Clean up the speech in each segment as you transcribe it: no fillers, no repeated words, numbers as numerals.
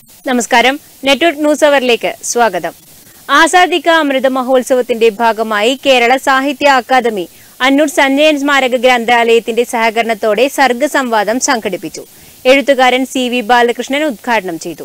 നമസ്കാരം, network news അവറിലേക്ക് സ്വാഗതം. ആസാദി കാ അമൃത മഹോത്സവത്തിന്റെ ഭാഗമായി കേരള സാഹിത്യ അക്കാദമി അന്നൂർ സഞ്ജയൻ സ്മാരക ഗ്രന്ഥാലയത്തിന്റെ സഹകരണത്തോടെ സർഗസംവാദം സംഘടിപ്പിച്ചു. എഴുത്തുകാരൻ CV ബാലകൃഷ്ണൻ ഉദ്ഘാടനം ചെയ്തു.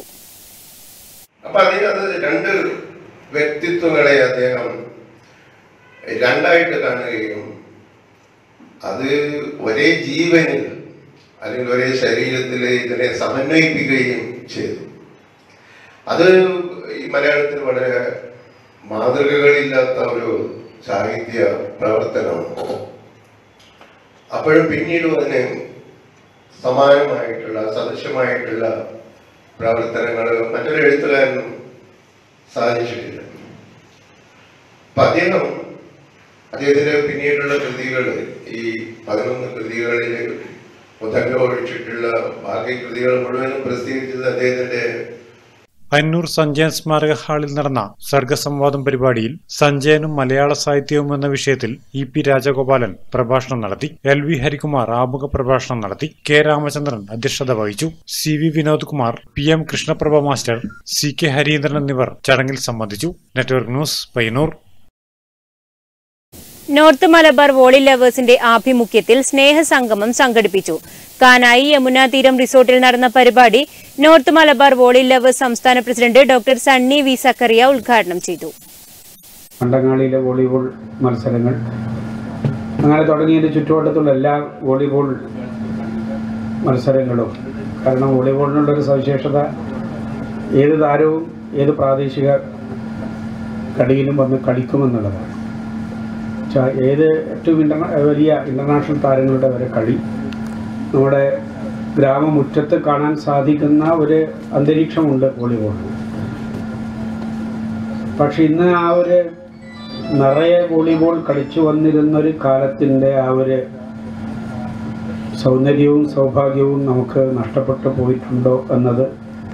രണ്ട് വ്യക്തിത്വങ്ങളെ അദ്ദേഹം രണ്ടായിട്ട് കാണുകയും അത് ഒരേ ജീവനിൽ അല്ലെങ്കിൽ ഒരേ ശരീരത്തിൽ ഇതിനെ സമന്വയിപ്പിക്കുകയും ചെയ്തു. അത് ഈ മലയാളത്തിൽ വളരെ മാതൃകകളില്ലാത്ത ഒരു സാഹിത്യ പ്രവർത്തനമാണ്. അപ്പോഴും പിന്നീടും അതിന് സമാനമായിട്ടുള്ള സദൃശമായിട്ടുള്ള പ്രവർത്തനങ്ങൾ മറ്റൊരു എഴുത്തുകാരനും സാധിച്ചിട്ടില്ല. അപ്പൊ അദ്ദേഹത്തിന്റെ പിന്നീടുള്ള കൃതികൾ, ഈ 11 കൃതികളിൽ മുതങ്ക ഒഴിച്ചിട്ടുള്ള ബാക്കി കൃതികൾ മുഴുവനും പ്രസിദ്ധീകരിച്ചത് അദ്ദേഹത്തിന്റെ അന്നൂർ സഞ്ജയൻ സ്മാരക ഹാളിൽ നടന്ന സർഗസംവാദം പരിപാടിയിൽ സഞ്ജയനും മലയാള സാഹിത്യവും എന്ന വിഷയത്തിൽ EP രാജഗോപാലൻ പ്രഭാഷണം നടത്തി. LV ഹരികുമാർ ആമുഖ പ്രഭാഷണം നടത്തി. K രാമചന്ദ്രൻ അധ്യക്ഷത വഹിച്ചു. CV Vinod Kumar, PM Krishnaprabha master, CK Harindran എന്നിവർ ചടങ്ങിൽ സംബന്ധിച്ചു. Network news, Payyanur. North Malabar volley ലവേഴ്സിന്റെ ആഭിമുഖ്യത്തിൽ സ്നേഹസംഗമം സംഘടിപ്പിച്ചു. കാനായി യമുന തീരം റിസോർട്ടിൽ നടന്ന പരിപാടി നോർത്ത് മലബാർ വോളി ലവേഴ്സ് സംസ്ഥാന president doctor Sunny V Zacharia ഉദ്ഘാടനം ചെയ്തു. മണ്ടങ്ങാളിയിലെ വോളിബോൾ മത്സരങ്ങൾ അങ്ങനെ തുടങ്ങിയതിന്റെ ചുറ്റുവട്ടത്തുള്ള എല്ലാ വോളിബോൾ മത്സരങ്ങളും, കാരണം വോളിബോളിനുള്ളൊരു സവിശേഷത ഏത് താരവും ഏത് പ്രാദേശിക കളിയിലും വന്ന് കളിക്കുമെന്നുള്ളതാണ്. ഏത് ഏറ്റവും വലിയ ഇന്റർനാഷണൽ താരങ്ങളുടെ വരെ കളി നമ്മുടെ ഗ്രാമമുറ്റത്ത് കാണാൻ സാധിക്കുന്ന ഒരു അന്തരീക്ഷമുണ്ട് വോളിബോളിന്. പക്ഷെ ഇന്ന് ആ ഒരു നിറയെ വോളിബോൾ കളിച്ചു വന്നിരുന്നൊരു കാലത്തിൻ്റെ ആ ഒരു സൗന്ദര്യവും സൗഭാഗ്യവും നമുക്ക് നഷ്ടപ്പെട്ടു പോയിട്ടുണ്ടോ എന്നത്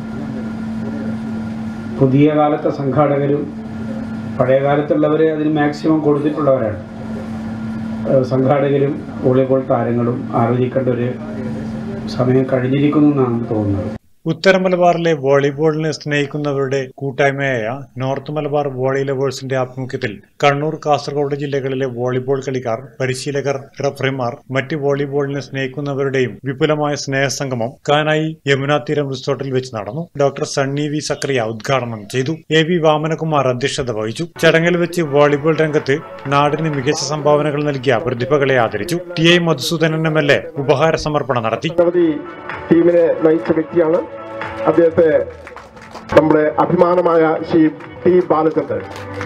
പുതിയ കാലത്തെ സംഘാടകരും പഴയ കാലത്തുള്ളവർ അതിന് മാക്സിമം കൊടുത്തിട്ടുള്ളവരാണ്. സംഘാടകരും വോളിബോൾ താരങ്ങളും ആലോചിക്കേണ്ട ഒരു സമയം കഴിഞ്ഞിരിക്കുന്നു എന്നാണ് തോന്നുന്നത്. ഉത്തര മലബാറിലെ വോളിബോളിനെ സ്നേഹിക്കുന്നവരുടെ കൂട്ടായ്മയായ നോർത്ത് മലബാർ വോളി ലവേഴ്സിന്റെ ആഭിമുഖ്യത്തിൽ കണ്ണൂർ, കാസർഗോഡ് ജില്ലകളിലെ വോളിബോൾ കളിക്കാർ, പരിശീലകർ, റഫറിമാർ, മറ്റ് വോളിബോളിനെ സ്നേഹിക്കുന്നവരുടെയും വിപുലമായ സ്നേഹസംഗമം കാനായി യമുന തീരം റിസോർട്ടിൽ വെച്ച് നടന്നു. ഡോക്ടർ സണ്ണി V സക്കറിയ ഉദ്ഘാടനം ചെയ്തു. AV വാമനകുമാർ അധ്യക്ഷത വഹിച്ചു. ചടങ്ങിൽ വെച്ച് വോളിബോൾ രംഗത്ത് നാടിന് മികച്ച സംഭാവനകൾ നൽകിയ പ്രതിഭകളെ ആദരിച്ചു. TI മധുസൂദനൻ MLA ഉപഹാര സമർപ്പണം നടത്തി. ടീമിനെ നയിച്ച വ്യക്തിയാണ്. അദ്ദേഹത്തെ നമ്മുടെ അഭിമാനമായ Shri T Balachandran.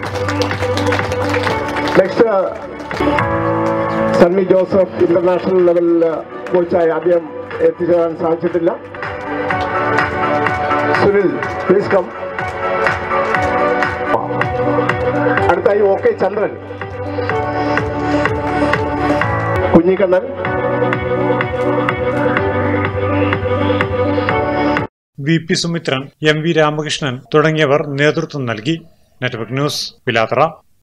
Next Sunny Joseph international ലെവലിൽ കോച്ചായി അദ്ദേഹം എത്തിച്ചേരാൻ സാധിച്ചിട്ടില്ല. Sunil, please come. അടുത്തായി OK Chandran, Kunhikannan, VP Sumithran, MV Ramakrishnan തുടങ്ങിയവർ നേതൃത്വം നൽകി. Network news, Pilathara.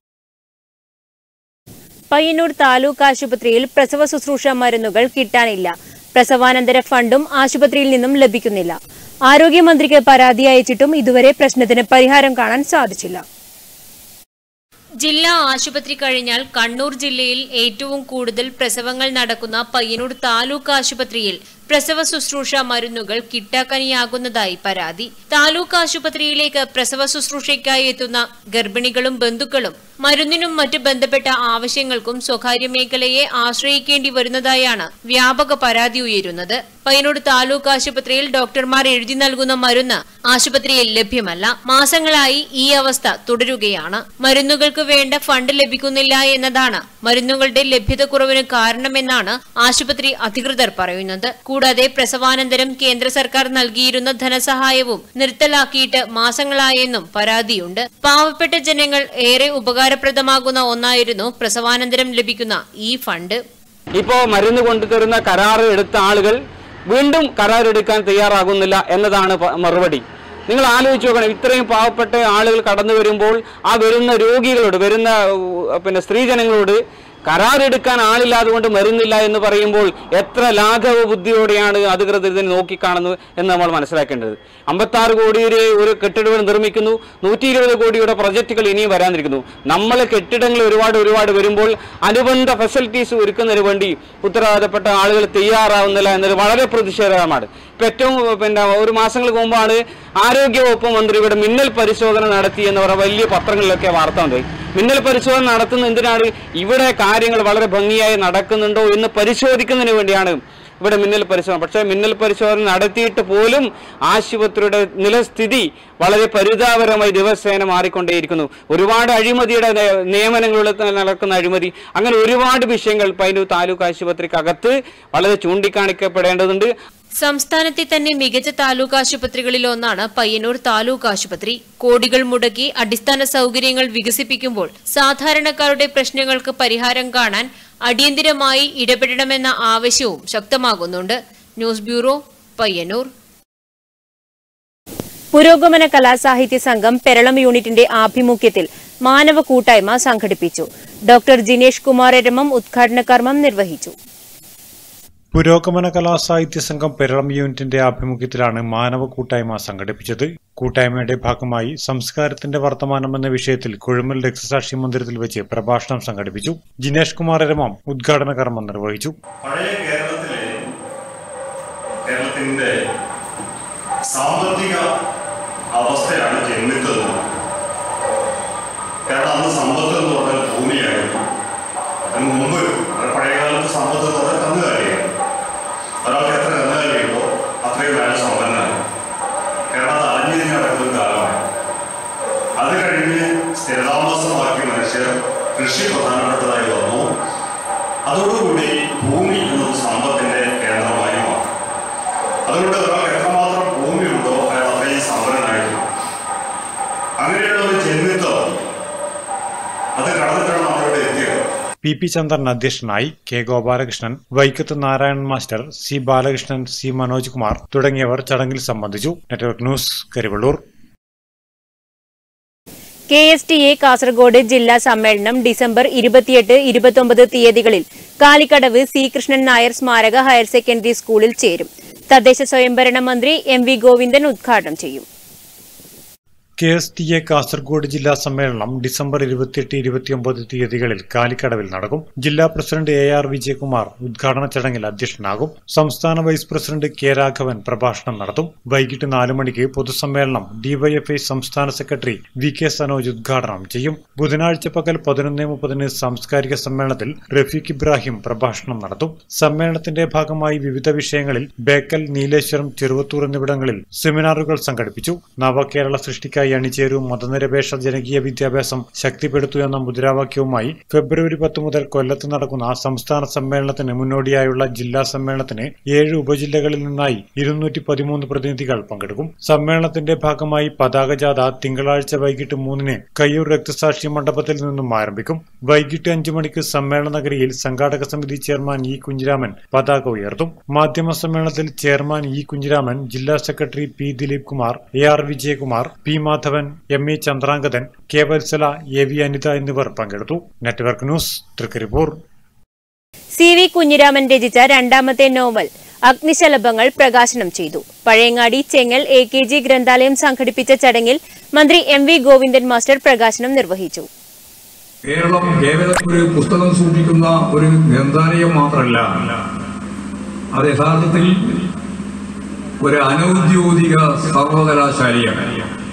പയ്യന്നൂർ താലൂക്ക് ആശുപത്രിയിൽ പ്രസവ ശുശ്രൂഷ മരുന്നുകൾ കിട്ടാനില്ല. പ്രസവാനന്തര ഫണ്ടും ആശുപത്രിയിൽ നിന്നും ലഭിക്കുന്നില്ല. ആരോഗ്യമന്ത്രിക്ക് പരാതി അയച്ചിട്ടും ഇതുവരെ പ്രശ്നത്തിന് പരിഹാരം കാണാൻ സാധിച്ചില്ല. ജില്ലാ ആശുപത്രി കഴിഞ്ഞാൽ കണ്ണൂർ ജില്ലയിൽ ഏറ്റവും കൂടുതൽ പ്രസവങ്ങൾ നടക്കുന്ന പയ്യന്നൂർ താലൂക്ക് ആശുപത്രിയിൽ പ്രസവ ശുശ്രൂഷ മരുന്നുകൾ കിട്ടാക്കനിയാകുന്നതായി പരാതി. താലൂക്ക് ആശുപത്രിയിലേക്ക് പ്രസവ ശുശ്രൂഷയ്ക്കായി എത്തുന്ന ഗർഭിണികളും ബന്ധുക്കളും മരുന്നിനും മറ്റു ബന്ധപ്പെട്ട ആവശ്യങ്ങൾക്കും സ്വകാര്യ മേഖലയെ ആശ്രയിക്കേണ്ടി വരുന്നതായാണ് വ്യാപക പരാതി ഉയരുന്നത്. പയ്യന്നൂർ താലൂക്ക് ആശുപത്രിയിൽ ഡോക്ടർമാർ എഴുതി നൽകുന്ന മരുന്ന് ആശുപത്രിയിൽ ലഭ്യമല്ല. മാസങ്ങളായി ഈ അവസ്ഥ തുടരുകയാണ്. മരുന്നുകൾക്ക് വേണ്ട ഫണ്ട് ലഭിക്കുന്നില്ല എന്നതാണ് മരുന്നുകളുടെ ലഭ്യതക്കുറവിന് കാരണമെന്നാണ് ആശുപത്രി അധികൃതർ പറയുന്നത്. കൂടാതെ പ്രസവാനന്തരം കേന്ദ്ര സർക്കാർ നൽകിയിരുന്ന ധനസഹായവും നിർത്തലാക്കിയിട്ട് മാസങ്ങളായെന്നും പരാതിയുണ്ട്. പാവപ്പെട്ട ജനങ്ങൾ ഏറെ ഉപകാരപ്രദമാകുന്ന ഒന്നായിരുന്നു പ്രസവാനന്തരം ലഭിക്കുന്ന ഈ ഫണ്ട്. ഇപ്പോ മരുന്ന് കൊണ്ടുതരുന്ന കരാർ എടുത്ത ആളുകൾ വീണ്ടും കരാറെടുക്കാൻ തയ്യാറാകുന്നില്ല എന്നതാണ് മറുപടി. നിങ്ങൾ ആലോചിച്ച് നോക്കണം, ഇത്രയും പാവപ്പെട്ട ആളുകൾ കടന്നു വരുമ്പോൾ ആ വരുന്ന രോഗികളോട്, വരുന്ന സ്ത്രീജനങ്ങളോട് കരാറെടുക്കാൻ ആളില്ലാതുകൊണ്ട് മരുന്നില്ല എന്ന് പറയുമ്പോൾ എത്ര ലാഘവ ബുദ്ധിയോടെയാണ് അധികൃതർ ഇതിനെ നോക്കിക്കാണുന്നത് എന്ന് നമ്മൾ മനസ്സിലാക്കേണ്ടത്. 56 കോടിയുടെ ഒരു കെട്ടിടങ്ങൾ നിർമ്മിക്കുന്നു, 120 കോടിയുടെ പ്രൊജക്റ്റുകൾ ഇനിയും വരാനിരിക്കുന്നു. നമ്മൾ കെട്ടിടങ്ങൾ ഒരുപാട് വരുമ്പോൾ അനുബന്ധ ഫെസിലിറ്റീസ് ഒരുക്കുന്നതിന് വേണ്ടി ഉത്തരവാദപ്പെട്ട ആളുകൾ തയ്യാറാവുന്നില്ല എന്നത് വളരെ പ്രതിഷേധകരമാണ്. ഇപ്പം ഏറ്റവും ഒരു മാസങ്ങൾക്ക് മുമ്പാണ് ആരോഗ്യവകുപ്പ് മന്ത്രി ഇവിടെ മിന്നൽ പരിശോധന നടത്തി എന്ന് പറഞ്ഞ വലിയ പത്രങ്ങളിലൊക്കെ വാർത്ത ഉണ്ടായി. മിന്നൽ പരിശോധന നടത്തുന്ന എന്തിനാണ്? ഇവിടെ കാര്യങ്ങൾ വളരെ ഭംഗിയായി നടക്കുന്നുണ്ടോ എന്ന് പരിശോധിക്കുന്നതിന് വേണ്ടിയാണ് ഇവിടെ മിന്നൽ പരിശോധന. പക്ഷേ മിന്നൽ പരിശോധന നടത്തിയിട്ട് പോലും ആശുപത്രിയുടെ നിലസ്ഥിതി വളരെ പരിതാപകരമായി ദിവസേന മാറിക്കൊണ്ടേയിരിക്കുന്നു. ഒരുപാട് അഴിമതിയുടെ നിയമനങ്ങളിൽ നടക്കുന്ന അഴിമതി, അങ്ങനെ ഒരുപാട് വിഷയങ്ങൾ പയ്യന്നൂർ താലൂക്ക് ആശുപത്രിക്കകത്ത് വളരെ ചൂണ്ടിക്കാണിക്കപ്പെടേണ്ടതുണ്ട്. സംസ്ഥാനത്തെ തന്നെ മികച്ച താലൂക്ക് ആശുപത്രികളിൽ ഒന്നാണ് പയ്യന്നൂർ താലൂക്ക് ആശുപത്രി. കോടികൾ മുടക്കി അടിസ്ഥാന സൗകര്യങ്ങൾ വികസിപ്പിക്കുമ്പോൾ സാധാരണക്കാരുടെ പ്രശ്നങ്ങൾക്ക് പരിഹാരം കാണാൻ അടിയന്തിരമായി ഇടപെടണമെന്ന ആവശ്യവും ശക്തമാകുന്നുണ്ട്. News bureau, Payyanur. പുരോഗമന കലാസാഹിത്യ സംഘം പെരളം യൂണിറ്റിന്റെ ആഭിമുഖ്യത്തിൽ മാനവ കൂട്ടായ്മ സംഘടിപ്പിച്ചു. ഡോക്ടർ ജിനേഷ് കുമാർ എരമം ഉദ്ഘാടന കർമ്മം നിർവഹിച്ചു. പുരോഗമന കലാസാഹിത്യ സംഘം പെരളം യൂണിറ്റിന്റെ ആഭിമുഖ്യത്തിലാണ് മാനവ കൂട്ടായ്മ സംഘടിപ്പിച്ചത്. കൂട്ടായ്മയുടെ ഭാഗമായി സംസ്കാരത്തിന്റെ വർത്തമാനം എന്ന വിഷയത്തിൽ കുഴമൽ രക്തസാക്ഷി മന്ദിരത്തിൽ വെച്ച് പ്രഭാഷണം സംഘടിപ്പിച്ചു. ജിനേഷ് കുമാർ എരമം ഉദ്ഘാടന കർമ്മം നിർവഹിച്ചു. പഴയ കേരളത്തിന്റെ സാമ്പത്തിക അവസ്ഥയാണ് ജന്മിത്തത്. കാരണം അന്ന് സമ്പത്ത് എന്ന് പറഞ്ഞാൽ ഭൂമിയായിരുന്നു. അതിന് മുമ്പ് പഴയകാലത്ത് സമ്പത്ത് എന്ന് പറഞ്ഞാൽ കന്നുകാലിയായിരുന്നു. ഒരാൾക്ക് എത്ര കന്നുകാലിയുണ്ടോ അത്രയും വേണം സമ്പന്നനായി. കാരണം അത് അലിഞ്ഞിരിഞ്ഞ് നടക്കുന്ന ഒരു കാലമാണ്. അത് കഴിഞ്ഞ് സ്ഥിരതാമസമാക്കിയ മനുഷ്യർ കൃഷി പ്രധാനപ്പെട്ടതായി വന്നു. അതോടുകൂടി ഭൂമി എന്നത് സമ്പത്തിന്റെ കേന്ദ്രമായി മാറി. അതുകൊണ്ട് ഒരാൾക്ക് എത്രമാത്രം ഭൂമിയുണ്ടോ അയാൾ അത്രയും സമ്പന്നനായിരുന്നു. അങ്ങനെയുള്ള ഒരു ജന്മിത്വം അത് കടന്നിട്ടാണ് നമ്മളിവിടെ എത്തിയത്. പി പി ചന്ദ്രൻ അധ്യക്ഷനായി. K Gopalakrishnan, Vaikkath Narayanan master, C Balakrishnan, C Manoj Kumar തുടങ്ങിയവർ ചടങ്ങിൽ സംബന്ധിച്ചു. Network news, Karivellur. KSTA Kasaragod ജില്ലാ സമ്മേളനം ഡിസംബർ 28, 29 തീയതികളിൽ കാലിക്കടവ് സി കൃഷ്ണൻ നായർ സ്മാരക ഹയർ സെക്കൻഡറി സ്കൂളിൽ ചേരും. തദ്ദേശ സ്വയംഭരണ മന്ത്രി MV ഗോവിന്ദൻ ഉദ്ഘാടനം ചെയ്യും. KSTA കാസർഗോഡ് ജില്ലാ സമ്മേളനം ഡിസംബർ 28, 29 തീയതികളിൽ കാലിക്കടവിൽ നടക്കും. ജില്ലാ പ്രസിഡന്റ് AR വിജയകുമാർ ഉദ്ഘാടന ചടങ്ങിൽ അധ്യക്ഷനാകും. സംസ്ഥാന വൈസ് പ്രസിഡന്റ് K രാഘവൻ പ്രഭാഷണം നടത്തും. വൈകിട്ട് 4 മണിക്ക് പൊതുസമ്മേളനം DYFI സംസ്ഥാന സെക്രട്ടറി VK സനോജ് ഉദ്ഘാടനം ചെയ്യും. ബുധനാഴ്ച പകൽ 11:30 സാംസ്കാരിക സമ്മേളനത്തിൽ റഫീഖ് ഇബ്രാഹിം പ്രഭാഷണം നടത്തും. സമ്മേളനത്തിന്റെ ഭാഗമായി വിവിധ വിഷയങ്ങളിൽ ബേക്കൽ, നീലേശ്വരം, ചെറുവത്തൂർ എന്നിവിടങ്ങളിൽ സെമിനാറുകൾ സംഘടിപ്പിച്ചു. നവകേരള സൃഷ്ടിക്കായി അണിചേരൂ, മതനിരപേക്ഷ ജനകീയ വിദ്യാഭ്യാസം ശക്തിപ്പെടുത്തു എന്ന മുദ്രാവാക്യവുമായി ഫെബ്രുവരി 10 മുതൽ കൊല്ലത്ത് നടക്കുന്ന സംസ്ഥാന സമ്മേളനത്തിന് മുന്നോടിയായുള്ള ജില്ലാ സമ്മേളനത്തിന് 7 ഉപജില്ലകളിൽ നിന്നായി 213 പ്രതിനിധികൾ പങ്കെടുക്കും. സമ്മേളനത്തിന്റെ ഭാഗമായി പതാകജാഥ തിങ്കളാഴ്ച വൈകിട്ട് 3-ന് കയ്യൂർ രക്തസാക്ഷി മണ്ഡപത്തിൽ നിന്നും ആരംഭിക്കും. വൈകിട്ട് 5 മണിക്ക് സമ്മേളന നഗരിയിൽ സംഘാടക സമിതി ചെയർമാൻ ഇ കുഞ്ഞിരാമൻ പതാക ഉയർത്തും. മാധ്യമ സമ്മേളനത്തിൽ ചെയർമാൻ ഇ കുഞ്ഞിരാമൻ, ജില്ലാ secretary P Dileep Kumar, AR Vijayakumar, P Madhavan, ME Chandrangathan, K Valsala, AV Anitha എന്നിവർ പങ്കെടുത്തു. Network news, Trikaripur. CV Kunhiraman രചിച്ച രണ്ടാമത്തെ നോവൽ അഗ്നിശലഭങ്ങൾ പ്രകാശനം ചെയ്തു. പഴയങ്ങാടി ചെങ്ങൽ AKG ഗ്രന്ഥാലയം സംഘടിപ്പിച്ച ചടങ്ങിൽ മന്ത്രി MV ഗോവിന്ദൻ മാസ്റ്റർ പ്രകാശനം നിർവഹിച്ചു. കേരളം കേവലം ഒരു പുസ്തകം സൂക്ഷിക്കുന്ന ഒരു ഗ്രന്ഥാലയം മാത്രമല്ല, അത് യഥാർത്ഥത്തിൽ ഒരു അനൌദ്യോഗിക സർവകലാശാലയാണ്.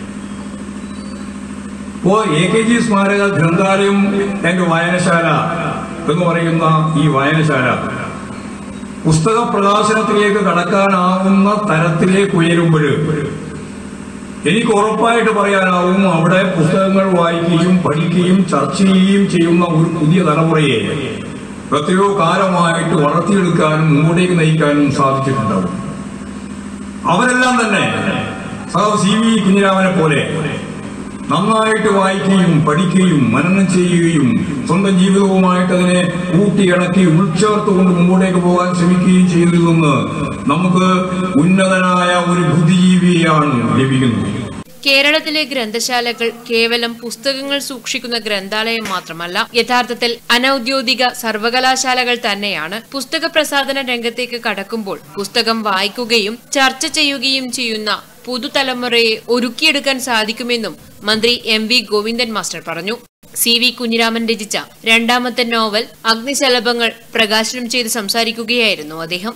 ഇപ്പോൾ AKG സ്മാരക ഗ്രന്ഥാലയം എന്റെ വായനശാല എന്ന് പറയുന്ന ഈ വായനശാല പുസ്തക പ്രകാശനത്തിലേക്ക് കടക്കാനാവുന്ന തരത്തിലേക്ക് ഉയരുമ്പോൾ എനിക്ക് ഉറപ്പായിട്ട് പറയാനാവും, അവിടെ പുസ്തകങ്ങൾ വായിക്കുകയും പഠിക്കുകയും ചർച്ച ചെയ്യുകയും ചെയ്യുന്ന ഒരു പുതിയ തലമുറയെ എത്രയോ കാലമായിട്ട് വളർത്തിയെടുക്കാനും മുമ്പോട്ടേക്ക് നയിക്കാനും സാധിച്ചിട്ടുണ്ടാവും. അവരെല്ലാം തന്നെ CV കുഞ്ഞിരാമനെ പോലെ നന്നായിട്ട് വായിക്കുകയും പഠിക്കുകയും മനനം ചെയ്യുകയും സ്വന്തം ജീവിതവുമായിട്ട് അതിനെ കൂട്ടിയിണക്കി ഉൾച്ചേർത്തുകൊണ്ട് മുമ്പോട്ടേക്ക് പോകാൻ ശ്രമിക്കുകയും ചെയ്തിരുന്ന നമുക്ക് ഉന്നതനായ ഒരു ബുദ്ധിജീവിയാണ് ലഭിക്കുന്നത്. കേരളത്തിലെ ഗ്രന്ഥശാലകൾ കേവലം പുസ്തകങ്ങൾ സൂക്ഷിക്കുന്ന ഗ്രന്ഥാലയം മാത്രമല്ല, യഥാർത്ഥത്തിൽ അനൌദ്യോഗിക സർവകലാശാലകൾ തന്നെയാണ്. പുസ്തക പ്രസാധന രംഗത്തേക്ക് കടക്കുമ്പോൾ പുസ്തകം വായിക്കുകയും ചർച്ച ചെയ്യുകയും ചെയ്യുന്ന പുതുതലമുറയെ ഒരുക്കിയെടുക്കാൻ സാധിക്കുമെന്നും മന്ത്രി MV ഗോവിന്ദൻ മാസ്റ്റർ പറഞ്ഞു. CV കുഞ്ഞിരാമൻ രചിച്ച രണ്ടാമത്തെ നോവൽ അഗ്നിശലഭങ്ങൾ പ്രകാശനം ചെയ്ത് സംസാരിക്കുകയായിരുന്നു അദ്ദേഹം.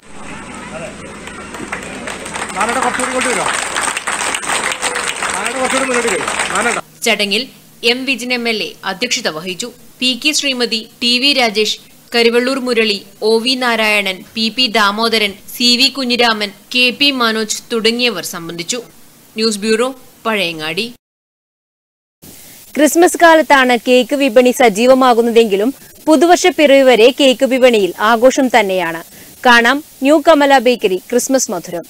ചടങ്ങിൽ M വിജിൻ MLA അധ്യക്ഷത വഹിച്ചു. PK Shrimati, TV Rajesh, Karivellur Murali, OV Narayanan, PP Damodaran, CV Kunhiraman, KP Manoj തുടങ്ങിയവർ സംബന്ധിച്ചു. News bureau, Pazhayangadi. ക്രിസ്മസ് കാലത്താണ് കേക്ക് വിപണി സജീവമാകുന്നതെങ്കിലും പുതുവർഷ പിറവി വരെ കേക്ക് വിപണിയിൽ ആഘോഷം തന്നെയാണ്. കാണാം ന്യൂ കമല ബേക്കറി ക്രിസ്മസ് മധുരം.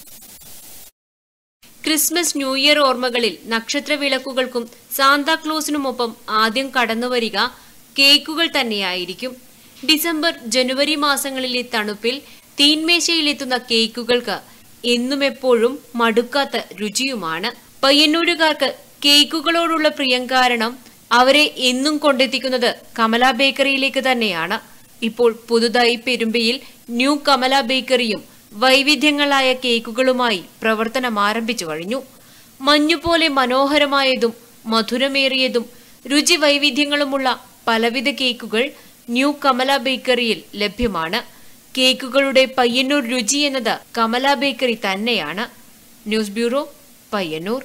ക്രിസ്മസ് ന്യൂ ഇയർ ഓർമ്മകളിൽ നക്ഷത്ര വിളക്കുകൾക്കും സാന്താക്ലോസിനുമൊപ്പം ആദ്യം കടന്നുവരിക കേക്കുകൾ തന്നെയായിരിക്കും. ഡിസംബർ, ജനുവരി മാസങ്ങളിലെ തണുപ്പിൽ തീന്മേശയിലെത്തുന്ന കേക്കുകൾക്ക് എന്നും എപ്പോഴും മടുക്കാത്ത രുചിയുമാണ്. പയ്യന്നൂരുകാർക്ക് കേക്കുകളോടുള്ള പ്രിയം കാരണം അവരെ എന്നും കൊണ്ടെത്തിക്കുന്നത് കമല ബേക്കറിയിലേക്ക് തന്നെയാണ്. ഇപ്പോൾ പുതുതായി പെരുമ്പയിൽ ന്യൂ കമല ബേക്കറിയും വൈവിധ്യങ്ങളായ കേക്കുകളുമായി പ്രവർത്തനം ആരംഭിച്ചു കഴിഞ്ഞു. മഞ്ഞുപോലെ മനോഹരമായതും മധുരമേറിയതും രുചി വൈവിധ്യങ്ങളുമുള്ള പലവിധ കേക്കുകൾ ന്യൂ കമല ബേക്കറിയിൽ ലഭ്യമാണ്. കേക്കുകളുടെ പയ്യന്നൂർ രുചി എന്നത് കമല ബേക്കറി തന്നെയാണ്. News bureau, Payyanur.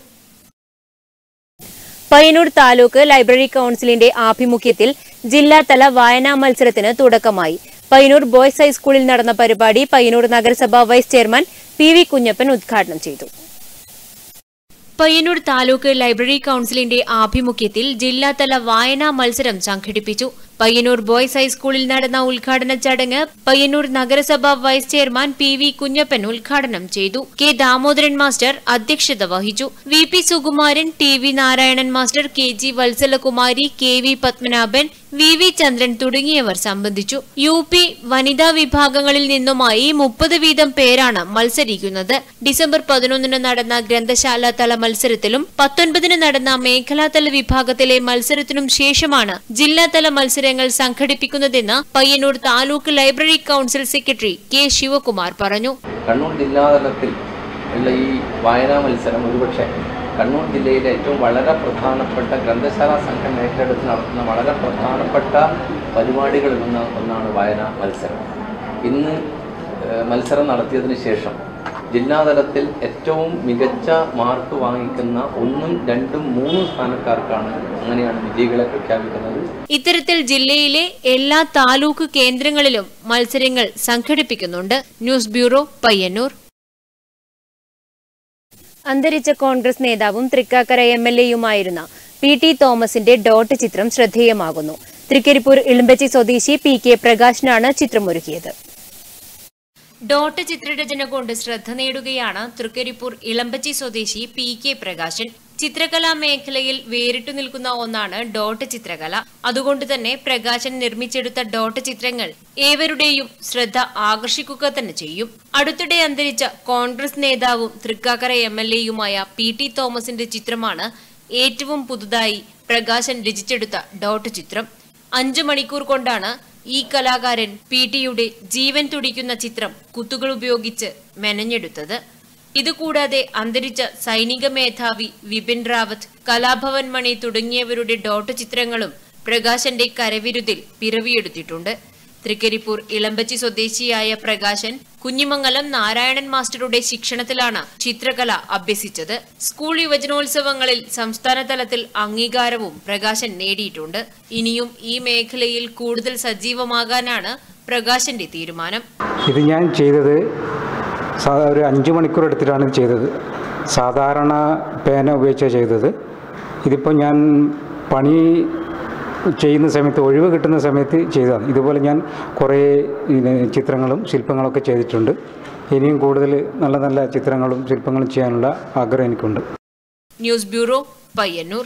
Payyanur taluk library കൌൺസിലിന്റെ ആഭിമുഖ്യത്തിൽ ജില്ലാതല വായനാ മത്സരത്തിന് തുടക്കമായി. പയ്യന്നൂർ ബോയ്സ് ഹൈസ്കൂളിൽ നടന്ന പരിപാടി പയ്യന്നൂർ നഗരസഭാ വൈസ് ചെയർമാൻ PV കുഞ്ഞപ്പൻ ഉദ്ഘാടനം ചെയ്തു. പയ്യന്നൂർ താലൂക്ക് ലൈബ്രറി കൌൺസിലിന്റെ ആഭിമുഖ്യത്തിൽ ജില്ലാതല വായനാ മത്സരം സംഘടിപ്പിച്ചു. പയ്യന്നൂർ ബോയ്സ് ഹൈസ്കൂളിൽ നടന്ന ഉദ്ഘാടന ചടങ്ങ് പയ്യന്നൂർ നഗരസഭാ വൈസ് ചെയർമാൻ PV കുഞ്ഞപ്പൻ ഉദ്ഘാടനം ചെയ്തു. K ദാമോദരൻ മാസ്റ്റർ അധ്യക്ഷത വഹിച്ചു. VP Sukumaran, TV Narayanan master, KG Valsalakumari, KV Padmanabhan, VV Chandran തുടങ്ങിയവർ സംബന്ധിച്ചു. UP വനിതാ വിഭാഗങ്ങളിൽ നിന്നുമായി 30 വീതം പേരാണ് മത്സരിക്കുന്നത്. ഡിസംബർ 11 നടന്ന ഗ്രന്ഥശാല തല മത്സരത്തിലും 19 നടന്ന മേഖലാതല വിഭാഗത്തിലെ മത്സരത്തിനും ശേഷമാണ് ജില്ലാതല മത്സരങ്ങൾ സംഘടിപ്പിക്കുന്നതെന്ന് Payyanur taluk library council secretary K Sivakumar പറഞ്ഞു. കണ്ണൂർ ജില്ലാതലത്തിൽ ഉള്ള ഈ വായനാ മത്സരം ഒരുപക്ഷെ കണ്ണൂർ ജില്ലയിലെ ഏറ്റവും വളരെ പ്രധാനപ്പെട്ട ഗ്രന്ഥശാല സംഘം ഏറ്റെടുത്ത് നടത്തുന്ന വളരെ പ്രധാനപ്പെട്ട പരിപാടികളിൽ ഒന്നാണ് വായനാ മത്സരം. ഇന്ന് മത്സരം നടത്തിയതിന് ശേഷം ജില്ലാതലത്തിൽ ഏറ്റവും മികച്ച മാർക്ക് വാങ്ങിക്കുന്ന 1, 2, 3 സ്ഥാനക്കാർക്കാണ് അങ്ങനെയാണ് വിജയികളെ പ്രഖ്യാപിക്കുന്നത്. ഇത്തരത്തിൽ ജില്ലയിലെ എല്ലാ താലൂക്ക് കേന്ദ്രങ്ങളിലും മത്സരങ്ങൾ സംഘടിപ്പിക്കുന്നുണ്ട്. News bureau, Payyanur. അന്തരിച്ച കോൺഗ്രസ് നേതാവും തൃക്കാക്കര MLAയുമായിരുന്ന PT തോമസിന്റെ ഡോട്ട് ചിത്രം ശ്രദ്ധേയമാകുന്നു. തൃക്കരിപ്പൂർ ഇളമ്പച്ചി സ്വദേശി PK പ്രകാശനാണ് ചിത്രമൊരുക്കിയത്. ഡോട്ട് ചിത്രരചന കൊണ്ട് ശ്രദ്ധ നേടുകയാണ് തൃക്കരിപ്പൂർ ഇളമ്പച്ചി സ്വദേശി PK പ്രകാശൻ. ചിത്രകലാ മേഖലയിൽ വേറിട്ടു നിൽക്കുന്ന ഒന്നാണ് ഡോട്ട് ചിത്രകല. അതുകൊണ്ട് തന്നെ പ്രകാശൻ നിർമ്മിച്ചെടുത്ത ഡോട്ട് ചിത്രങ്ങൾ ഏവരുടെയും ശ്രദ്ധ ആകർഷിക്കുക തന്നെ ചെയ്യും. അടുത്തിടെ അന്തരിച്ച കോൺഗ്രസ് നേതാവും തൃക്കാക്കര MLAയുമായ PT തോമസിന്റെ ചിത്രമാണ് ഏറ്റവും പുതുതായി പ്രകാശൻ രചിച്ചെടുത്ത ഡോട്ട് ചിത്രം. 5 മണിക്കൂർ കൊണ്ടാണ് ഈ കലാകാരൻ PTയുടെ ജീവൻ തുടിക്കുന്ന ചിത്രം കുത്തുകൾ ഉപയോഗിച്ച് മെനഞ്ഞെടുത്തത്. ഇതുകൂടാതെ അന്തരിച്ച സൈനിക മേധാവി വിപിൻ റാവത്ത്, കലാഭവൻ മണി തുടങ്ങിയവരുടെ ഡോട്ട് ചിത്രങ്ങളും പ്രകാശന്റെ കരവിരുതിൽ പിറവിയെടുത്തിട്ടുണ്ട്. തൃക്കരിപ്പൂർ ഇളമ്പച്ചി സ്വദേശിയായ പ്രകാശൻ കുഞ്ഞിമംഗലം നാരായണൻ മാസ്റ്ററുടെ ശിക്ഷണത്തിലാണ് ചിത്രകല അഭ്യസിച്ചത്. സ്കൂൾ യുവജനോത്സവങ്ങളിൽ സംസ്ഥാന തലത്തിൽ അംഗീകാരവും പ്രകാശൻ നേടിയിട്ടുണ്ട്. ഇനിയും ഈ മേഖലയിൽ കൂടുതൽ സജീവമാകാനാണ് പ്രകാശന്റെ തീരുമാനം. ഇത് ഞാൻ ചെയ്തത് ഒരു 5 മണിക്കൂർ എടുത്തിട്ടാണ് ചെയ്തത്. സാധാരണ പേന ഉപയോഗിച്ചാണ് ചെയ്തത്. ഇതിപ്പോൾ ഞാൻ പണി ചെയ്യുന്ന സമയത്ത്, ഒഴിവ് കിട്ടുന്ന സമയത്ത് ചെയ്തതാണ്. ഇതുപോലെ ഞാൻ കുറേ ചിത്രങ്ങളും ശില്പങ്ങളൊക്കെ ചെയ്തിട്ടുണ്ട്. ഇനിയും കൂടുതൽ നല്ല നല്ല ചിത്രങ്ങളും ശില്പങ്ങളും ചെയ്യാനുള്ള ആഗ്രഹം എനിക്കുണ്ട്. News bureau, Payyanur.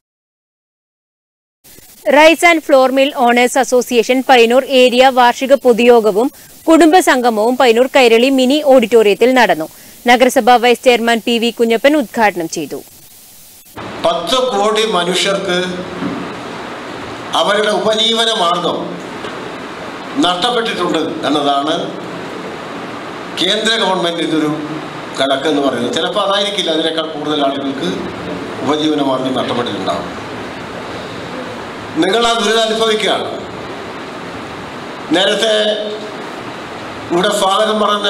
Rice and flour mill owners association Payyanur area വാർഷിക പൊതുയോഗവും കുടുംബ സംഗമവും പയ്യന്നൂർ കൈരളി മിനി ഓഡിറ്റോറിയത്തിൽ നടന്നു. നഗരസഭാ വൈസ് ചെയർമാൻ PV കുഞ്ഞപ്പൻ ഉദ്ഘാടനം ചെയ്തു. 10 കോടി മനുഷ്യർക്ക് അവരുടെ ഉപജീവന മാർഗം നഷ്ടപ്പെട്ടിട്ടുണ്ട് എന്നതാണ് കേന്ദ്ര ഗവൺമെൻറ്റിൻ്റെ ഒരു കണക്കെന്ന് പറയുന്നത്. ചിലപ്പോൾ അതായിരിക്കില്ല, അതിനേക്കാൾ കൂടുതൽ ആളുകൾക്ക് ഉപജീവന മാർഗം നഷ്ടപ്പെട്ടിട്ടുണ്ടാകും. നിങ്ങൾ ആ ദുരിതം അനുഭവിക്കുകയാണ്. നേരത്തെ ഇവിടെ സ്വാഗതം പറഞ്ഞ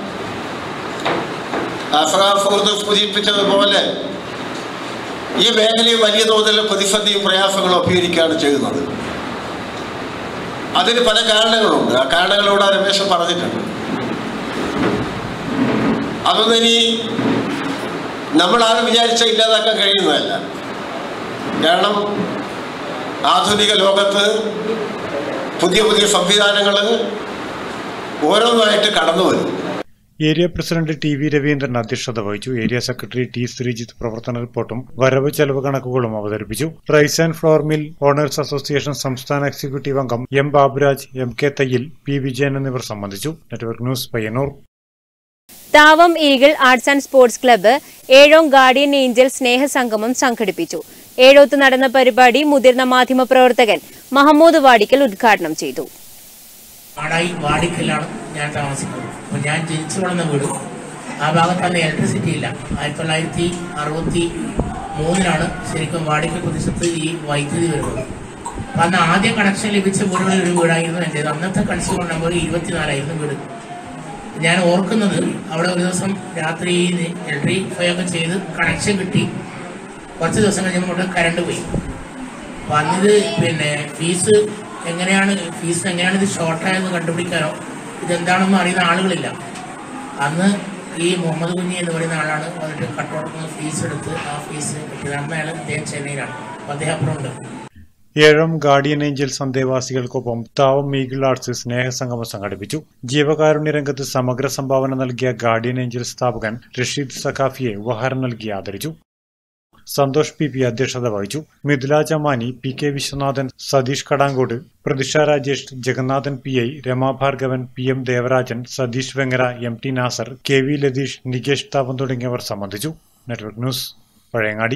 സൂചിപ്പിച്ചതുപോലെ ഈ മേഖലയിൽ വലിയ തോതിൽ പ്രതിസന്ധിയും പ്രയാസങ്ങളും അഭിമുഖീകരിക്കുകയാണ് ചെയ്യുന്നത്. അതിന് പല കാരണങ്ങളുണ്ട്. ആ കാരണങ്ങളോട് രമേശൻ പറഞ്ഞിട്ടുണ്ട്. അതൊന്നും ഇനി നമ്മളാരും വിചാരിച്ച ഇല്ലാതാക്കാൻ കഴിയുന്നതല്ല. കാരണം ആധുനിക ലോകത്ത് പുതിയ പുതിയ സംവിധാനങ്ങൾ ഓരോന്നായിട്ട് കടന്നു വരും. Area president T V Raveendran അധ്യക്ഷത വഹിച്ചു. ഏരിയ സെക്രട്ടറി ടി ശ്രീജിത്ത് പ്രവർത്തന റിപ്പോർട്ടും വരവ് ചെലവ് കണക്കുകളും അവതരിപ്പിച്ചു. Rice and flour mill owners association സംസ്ഥാന എക്സിക്യൂട്ടീവ് അംഗം M Baburaj, M K Thayyil, P Vijayan എന്നിവർ സംബന്ധിച്ചു. Network news Payyanur. Thavam eagle arts and sports club Ezhom guardian angel സ്നേഹസംഗമം സംഘടിപ്പിച്ചു. ഏഴോത്ത് നടന്ന പരിപാടി മുതിർന്ന മാധ്യമപ്രവർത്തകൻ മഹമ്മൂദ് വാടിക്കൽ ഉദ്ഘാടനം ചെയ്തു. വാടിക്കലാണ് ഞാൻ താമസിക്കുന്നത്. അപ്പോൾ ഞാൻ ജനിച്ചു വളർന്ന വീട് ആ ഭാഗത്ത് അന്ന് ഇലക്ട്രിസിറ്റി ഇല്ല. 1963 ശരിക്കും വാടിക്കൽ പ്രദേശത്ത് ഈ വൈദ്യുതി വരുന്നത്. അപ്പം അന്ന് ആദ്യം കണക്ഷൻ ലഭിച്ച വീടുകളിൽ ഒരു വീടായിരുന്നു എൻ്റേത്. അന്നത്തെ കൺസ്യൂമർ നമ്പർ 24 വീട്. ഞാൻ ഓർക്കുന്നത് അവിടെ ഒരു ദിവസം രാത്രി ഇലക്ട്രിഫൈ ഒക്കെ ചെയ്ത് കണക്ഷൻ കിട്ടി. കുറച്ച് ദിവസം കഴിഞ്ഞപ്പോൾ കറണ്ട് പോയി. അപ്പം അന്നിത് ഫീസ് എങ്ങനെയാണ് ഇത് ഷോർട്ടായെന്ന് കണ്ടുപിടിക്കാനോ ഇതെന്താണെന്ന് അറിയുന്ന ആളുകളില്ല. അന്ന് ഈ മുഹമ്മദ് കുഞ്ഞി എന്ന് പറയുന്ന ആളാണ് വന്നിട്ട് കട്ടോടക്കുന്ന ഫീസ് എടുത്ത് ആ ഫീസ് കിട്ടിയത്. അന്ന് അയാൾ അദ്ദേഹം ചെന്നൈയിലാണ്. അപ്പം അദ്ദേഹം അപ്പുറം ഉണ്ട്. ഏഴം ഗാർഡിയൻ ഏഞ്ചൽസ് അന്തേവാസികൾക്കൊപ്പം താവം ഈഗിൾ ആർട്സ് സ്നേഹസംഗമം സംഘടിപ്പിച്ചു. ജീവകാരുണ്യ രംഗത്ത് സമഗ്ര സംഭാവന നൽകിയ ഗാർഡിയൻ ഏഞ്ചൽ സ്ഥാപകൻ റഷീദ് സഖാഫിയെ ഉപഹാരം നൽകി ആദരിച്ചു. സന്തോഷ് പി അധ്യക്ഷത വഹിച്ചു. Mithula Chamani, P K Viswanathan, Satheesh Kadankode, Prathisha Rajesh, Jagannathan PI, Ramabhargavan, PM Devarajan, Satheesh Vengara, MT Nasar, KV Latheesh, Nikesh Thavam തുടങ്ങിയവർ സംബന്ധിച്ചു. Network news Pazhayangadi.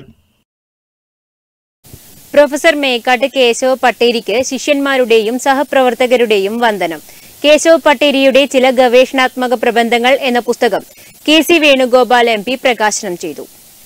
Professor Mekkat Keshava പട്ടേരിക്ക് ശിഷ്യന്മാരുടെയും സഹപ്രവർത്തകരുടെയും വന്ദനം. കേശവ പട്ടേരിയുടെ ചില ഗവേഷണാത്മക പ്രബന്ധങ്ങൾ എന്ന പുസ്തകം KC വേണുഗോപാൽ MP പ്രകാശനം ചെയ്തു.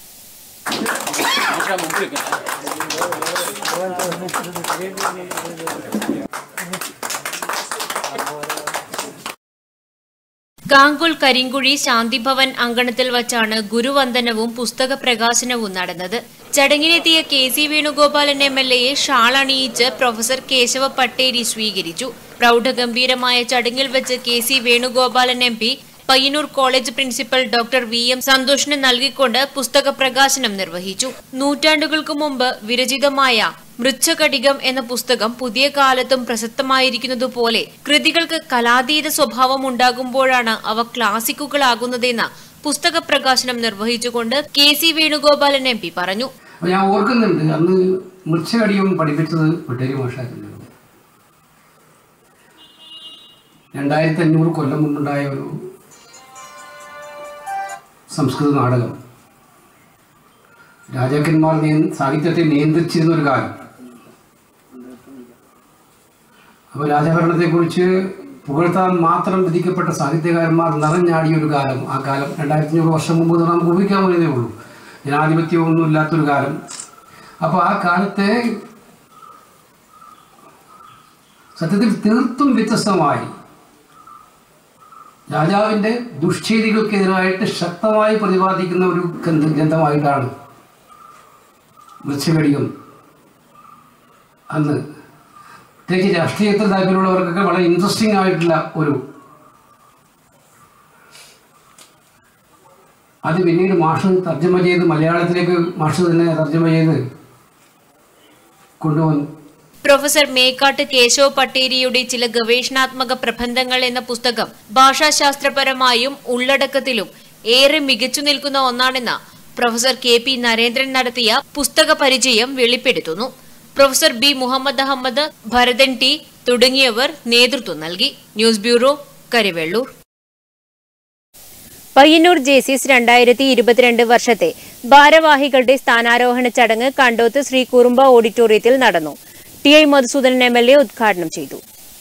കാങ്കുൽ കരിങ്കുഴി ശാന്തിഭവൻ അങ്കണത്തിൽ വച്ചാണ് ഗുരുവന്ദനവും പുസ്തക പ്രകാശനവും നടന്നത്. ചടങ്ങിനെത്തിയ KC വേണുഗോപാലൻ MLAയെ ഷാൾ അണിയിച്ച് പ്രൊഫസർ കേശവ പട്ടേരി സ്വീകരിച്ചു. പ്രൗഢഗംഭീരമായ ചടങ്ങിൽ വെച്ച് KC Venugopalan MP Payyanur college principal doctor VM സന്തോഷിന് നൽകിക്കൊണ്ട് പുസ്തക പ്രകാശനം നിർവഹിച്ചു. നൂറ്റാണ്ടുകൾക്ക് മുമ്പ് വിരചിതമായ മൃച്ഛകടികം എന്ന പുസ്തകം പുതിയ കാലത്തും പ്രസക്തമായിരിക്കുന്നതുപോലെ കൃതികൾക്ക് കലാതീത സ്വഭാവം ഉണ്ടാകുമ്പോഴാണ് അവ ക്ലാസിക്കുകളാകുന്നതെന്ന് പുസ്തക പ്രകാശനം നിർവഹിച്ചുകൊണ്ട് KC വേണുഗോപാലൻ MP പറഞ്ഞു. ഞാൻ ഓർക്കുന്നുണ്ട്, അന്ന് മൃച്ഛകടികം പഠിപ്പിച്ചത് പട്ടേരി മാഷായിരുന്നു. 2500 കൊല്ലം മുമ്പുണ്ടായ ഒരു സംസ്കൃത നാടകം. രാജാക്കന്മാർ സാഹിത്യത്തെ നിയന്ത്രിച്ചിരുന്ന ഒരു കാലം. അപ്പോൾ രാജഭരണത്തെക്കുറിച്ച് പുകഴ്ത്താൻ മാത്രം വിധിക്കപ്പെട്ട സാഹിത്യകാരന്മാർ നിറഞ്ഞാടിയ ഒരു കാലം. ആ കാലം 2500 വർഷം മുമ്പ് നമുക്ക് ഊഹിക്കാൻ പോലതേ ഉള്ളൂ. ജനാധിപത്യമൊന്നും ഇല്ലാത്തൊരു കാലം. അപ്പോൾ ആ കാലത്തെ സത്യത്തിൽ തീർത്തും വ്യത്യസ്തമായി രാജാവിൻ്റെ ദുഷ്ചെയ്തികൾക്കെതിരായിട്ട് ശക്തമായി പ്രതിപാദിക്കുന്ന ഒരു ഗ്രന്ഥമായിട്ടാണ് മൃച്ഛകടികം അന്ന് പ്രത്യേകിച്ച് രാഷ്ട്രീയത്തിൽ താല്പര്യമുള്ളവർക്കൊക്കെ വളരെ ഇൻട്രസ്റ്റിംഗ് ആയിട്ടുള്ള ഒരു അത് പിന്നീട് മാഷ് തർജ്ജമ ചെയ്ത് മലയാളത്തിലേക്ക് മാഷ് തന്നെ തർജ്ജമ ചെയ്ത് കൊണ്ടുവന്നു. പ്രൊഫസർ മേക്കാട്ട് കേശവ പട്ടേരിയുടെ ചില ഗവേഷണാത്മക പ്രബന്ധങ്ങൾ എന്ന പുസ്തകം ഭാഷാശാസ്ത്രപരമായും ഉള്ളടക്കത്തിലും ഏറെ മികച്ചു നിൽക്കുന്ന ഒന്നാണെന്ന് പ്രൊഫസർ KP നരേന്ദ്രൻ നടത്തിയ പുസ്തക പരിചയം വെളിപ്പെടുത്തുന്നു. Professor B Muhammad Ahmed, Bharathan T തുടങ്ങിയവർ നേതൃത്വം നൽകി. News bureau, Karivellur. Payyanur Jaycees 2022 വർഷത്തെ ഭാരവാഹികളുടെ സ്ഥാനാരോഹണ ചടങ്ങ് കണ്ടോത്ത് ശ്രീ കുറുമ്പ ഓഡിറ്റോറിയത്തിൽ നടന്നു. ടി.ഐ. മധുസൂദനൻ MLA ഉദ്ഘാടനം ചെയ്തു.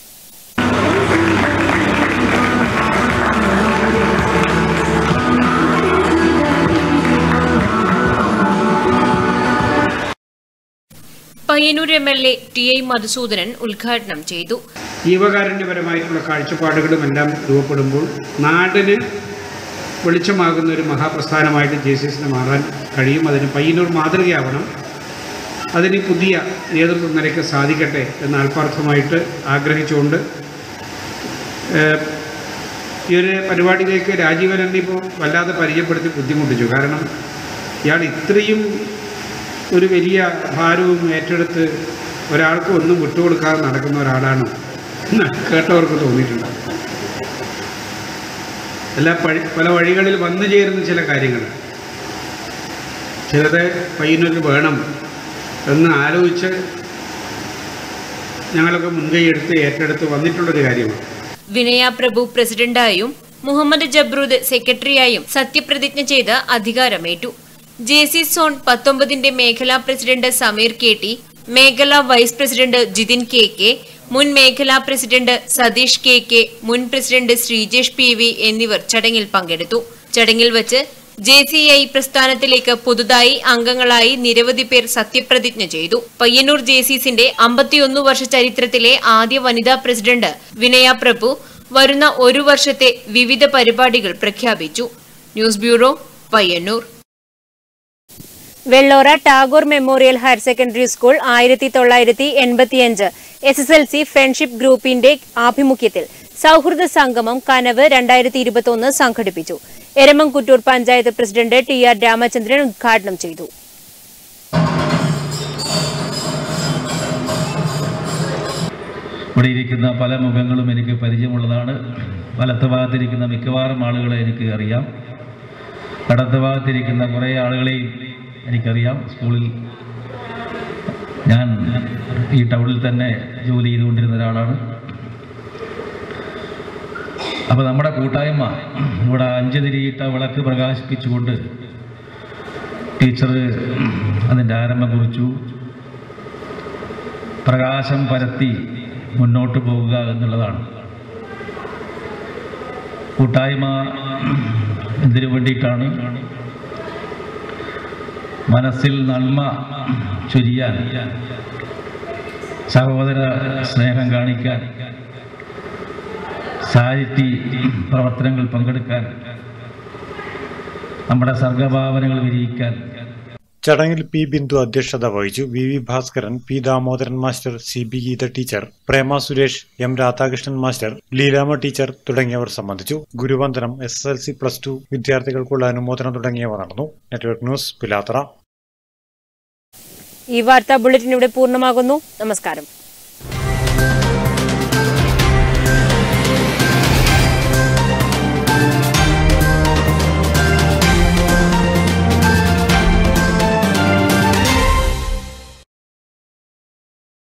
പയ്യന്നൂർ MLA ടി.ഐ. മധുസൂദനൻ ഉദ്ഘാടനം ചെയ്തു. ജീവകാരുണ്യപരമായിട്ടുള്ള കാഴ്ചപ്പാടുകളും എല്ലാം രൂപപ്പെടുമ്പോൾ നാടിന് വെളിച്ചമാകുന്ന ഒരു മഹാപ്രസ്ഥാനമായിട്ട് ജെസിസിന് മാറാൻ കഴിയും. അതിന് പയ്യന്നൂർ മാതൃകയാവണം. അതിന് പുതിയ നേതൃത്വം നിലയ്ക്ക് സാധിക്കട്ടെ എന്ന് ആത്മാർത്ഥമായിട്ട് ആഗ്രഹിച്ചുകൊണ്ട് ഈ ഒരു പരിപാടിയിലേക്ക് രാജീവൻ എന്നെ ഇപ്പോൾ വല്ലാതെ പരിചയപ്പെടുത്തി ബുദ്ധിമുട്ടിച്ചു. കാരണം ഇയാൾ ഇത്രയും ഒരു വലിയ ഭാരവും ഏറ്റെടുത്ത് ഒരാൾക്കും ഒന്നും വിട്ടുകൊടുക്കാതെ നടക്കുന്ന ഒരാളാണ് കേട്ടവർക്ക് തോന്നിയിട്ടുണ്ട്. പല വഴികളിൽ വന്നു ചേരുന്ന ചില കാര്യങ്ങൾ ചിലത് പയ്യന്നൂരിൽ വേണം എന്ന് ആലോചിച്ച് ഞങ്ങളൊക്കെ മുൻകൈയെടുത്ത് ഏറ്റെടുത്ത് വന്നിട്ടുള്ളൊരു കാര്യമാണ്. വിനയ പ്രഭു പ്രസിഡന്റായും മുഹമ്മദ് ജബ്രൂദ് സെക്രട്ടറിയായും സത്യപ്രതിജ്ഞ ചെയ്ത് അധികാരമേറ്റു. ജെസി സോൺ 19 മേഖലാ പ്രസിഡന്റ് സമീർ KT, മേഖലാ വൈസ് പ്രസിഡന്റ് ജിതിൻ KK, മുൻ മേഖലാ പ്രസിഡന്റ് സതീഷ് KK, മുൻ പ്രസിഡന്റ് ശ്രീജേഷ് PV എന്നിവർ ചടങ്ങിൽ പങ്കെടുത്തു. ചടങ്ങിൽ വച്ച് JCI പ്രസ്ഥാനത്തിലേക്ക് പുതുതായി അംഗങ്ങളായി നിരവധി പേർ സത്യപ്രതിജ്ഞ ചെയ്തു. പയ്യന്നൂർ ജെസിസിന്റെ 51 വർഷ ചരിത്രത്തിലെ ആദ്യ വനിതാ പ്രസിഡന്റ് വിനയ പ്രഭു വരുന്ന ഒരു വർഷത്തെ വിവിധ പരിപാടികൾ പ്രഖ്യാപിച്ചു. News bureau, Payyanur. Vellora Tagore memorial higher secondary school 1985 SSLC friendship ഗ്രൂപ്പിന്റെ ആഭിമുഖ്യത്തിൽ സൗഹൃദ സംഗമം കനവ് 2021 സംഘടിപ്പിച്ചു. എരമംകുറ്റൂർ പഞ്ചായത്ത് പ്രസിഡന്റ് TR രാമചന്ദ്രൻ ഉദ്ഘാടനം ചെയ്തു. ഇവിടെ ഇരിക്കുന്ന പല മുഖങ്ങളും എനിക്ക് പരിചയമുള്ളതാണ്. വലത്ത് ഭാഗത്തിരിക്കുന്ന മിക്കവാറും ആളുകളെ എനിക്ക് അറിയാം. ഇടത്ത് ഭാഗത്തിരിക്കുന്ന കുറേ ആളുകളെയും എനിക്കറിയാം. സ്കൂളിൽ ഞാൻ ഈ ടൗണിൽ തന്നെ ജോലി ചെയ്തുകൊണ്ടിരുന്ന ഒരാളാണ്. അപ്പോൾ നമ്മുടെ കൂട്ടായ്മ ഇവിടെ 5 തിരിയിട്ട വിളക്ക് പ്രകാശിപ്പിച്ചുകൊണ്ട് ടീച്ചർ അതിൻ്റെ ആരംഭം കുറിച്ചു. പ്രകാശം പരത്തി മുന്നോട്ട് പോകുക എന്നുള്ളതാണ് കൂട്ടായ്മ. എന്തിനു വേണ്ടിയിട്ടാണ്? മനസ്സിൽ നന്മ ചൊരിയാൻ, സഹോദര സ്നേഹം കാണിക്കാൻ, ചാരിറ്റി പ്രവർത്തനങ്ങൾ പങ്കെടുക്കാൻ, നമ്മുടെ സർഗഭാവനകൾ വിരിയിക്കാൻ. ചടങ്ങിൽ പി ബിന്ദു അധ്യക്ഷത വഹിച്ചു. VV Bhaskaran, P Damodaran master, CB Geetha teacher, Prema Suresh, M Radhakrishnan master, Leelamma teacher തുടങ്ങിയവർ സംബന്ധിച്ചു. ഗുരുവന്ദനം, SSLC +2 വിദ്യാർത്ഥികൾക്കുള്ള അനുമോദനം തുടങ്ങിയവ നടന്നു. Network news, Pilathara. ഈ വാർത്താ ബുള്ളറ്റിൻ ഇവിടെ പൂർണ്ണമാകുന്നു. നമസ്കാരം.